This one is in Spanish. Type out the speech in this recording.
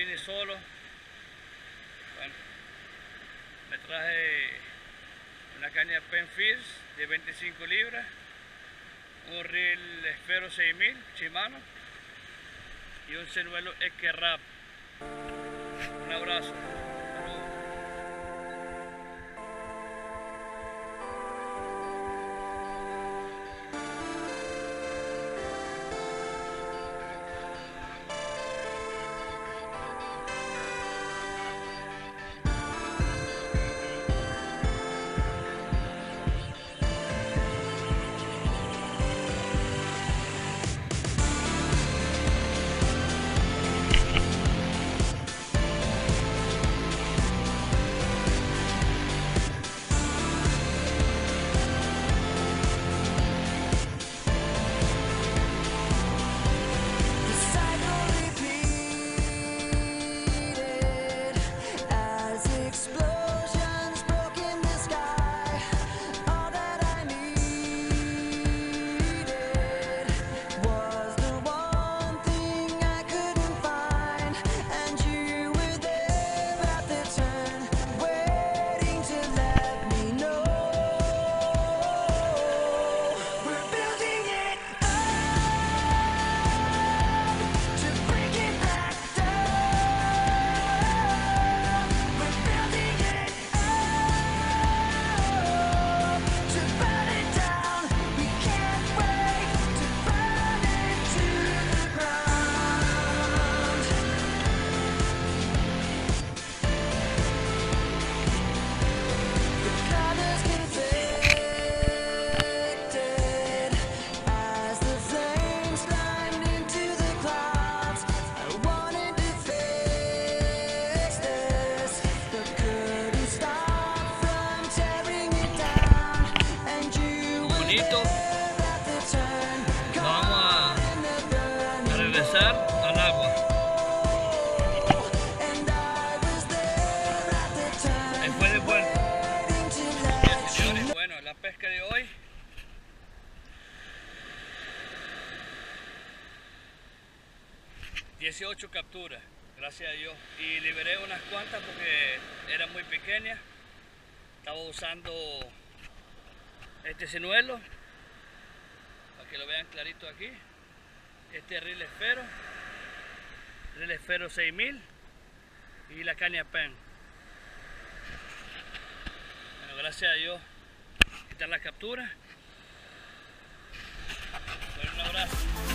vine solo. Bueno, me traje una caña Penn Fish de 25 libras, un reel Esfero 6000 Shimano y un señuelo X-Rap. Un abrazo. Vamos a regresar al agua. Después de vuelta. Bien, señores, bueno, la pesca de hoy. ...18 capturas, gracias a Dios. Y liberé unas cuantas porque eran muy pequeñas. Estaba usando este señuelo, para que lo vean clarito aquí. Este reel Esfero 6000 y la caña Penn. Bueno, gracias a Dios, aquí están las capturas. Bueno, un abrazo.